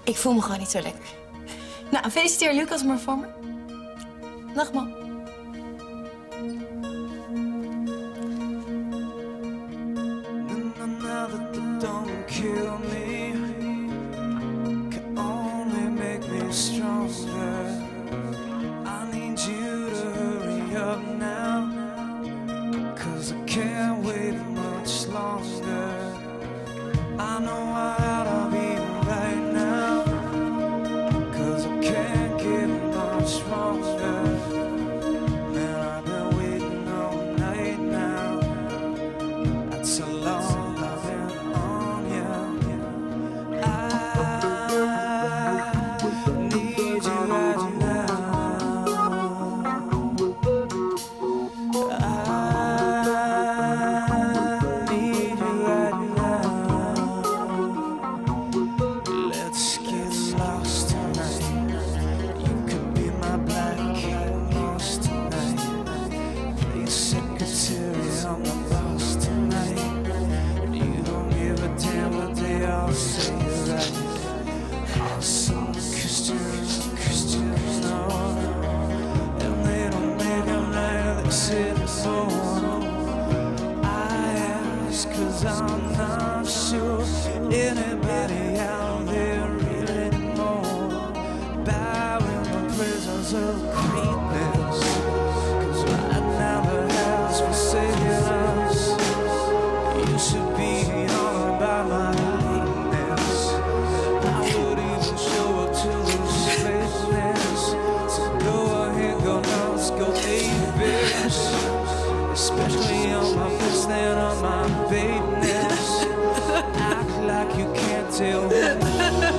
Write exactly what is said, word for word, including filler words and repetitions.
Ik voel me gewoon niet zo lekker. Nou, feliciteer Lucas maar voor me. Dag, man. Don't kill me, can only make me stronger. I need you to hurry up now, cause I can't wait much longer. I know I ought to be right now, cause I can't get much stronger. Man, I've been waiting all night now. That's a long I'm not sure anybody out there really know about the presence of greatness. Cause right now the house for saving us. You should be all about my weakness. I would even show up to this fakeness. So go ahead, go nuts, go ape-ish. Especially on my fist and on my babeness. Act like you can't tell me.